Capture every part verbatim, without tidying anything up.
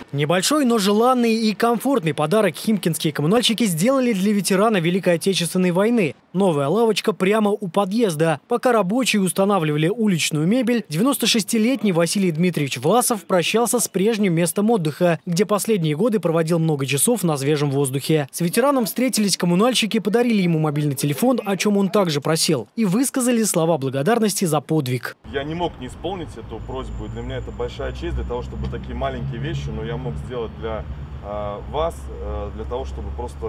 Небольшой, но желанный и комфортный подарок химкинские коммунальщики сделали для ветерана Великой Отечественной войны. Новая лавочка прямо у подъезда. Пока рабочие устанавливали уличную мебель, девяностошестилетний Василий Дмитриевич Власов прощался с прежним местом отдыха, где последние годы проводил много часов на свежем воздухе. С ветераном встретились коммунальщики, подарили ему мобильный телефон, о чем он также просил, и высказали слова благодарности за подвиг. Я не мог не исполнить эту просьбу, и для меня это большая честь, для того, чтобы такие маленькие вещи, но я мог сделать для э, вас, э, для того, чтобы просто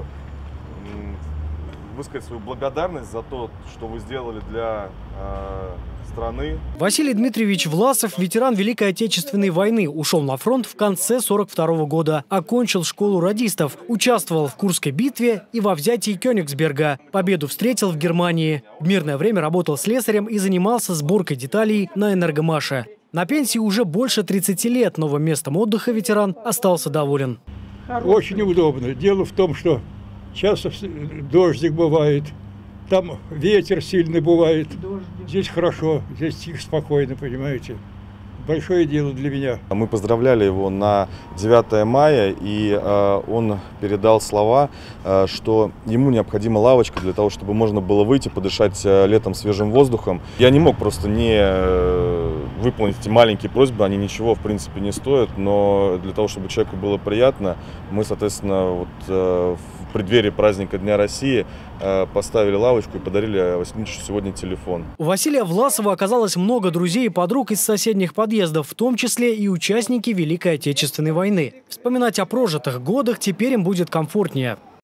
э, высказать свою благодарность за то, что вы сделали для э, страны. Василий Дмитриевич Власов, ветеран Великой Отечественной войны, ушел на фронт в конце сорок второго года, окончил школу радистов, участвовал в Курской битве и во взятии Кёнигсберга. Победу встретил в Германии. В мирное время работал слесарем и занимался сборкой деталей на Энергомаше. На пенсии уже больше тридцати лет, новым местом отдыха ветеран остался доволен. Очень удобно. Дело в том, что часто дождик бывает, там ветер сильный бывает. Здесь хорошо, здесь тихо, спокойно, понимаете. Большое дело для меня. Мы поздравляли его на девятое мая, и э, он передал слова, э, что ему необходима лавочка для того, чтобы можно было выйти, подышать э, летом свежим воздухом. Я не мог просто не э, выполнить эти маленькие просьбы, они ничего в принципе не стоят, но для того, чтобы человеку было приятно, мы, соответственно, вот, э, в преддверии праздника Дня России э, поставили лавочку и подарили Василию Дмитриевичу сегодня телефон. У Василия Власова оказалось много друзей и подруг из соседних подъездов, в том числе и участники Великой Отечественной войны. Вспоминать о прожитых годах теперь им будет комфортнее.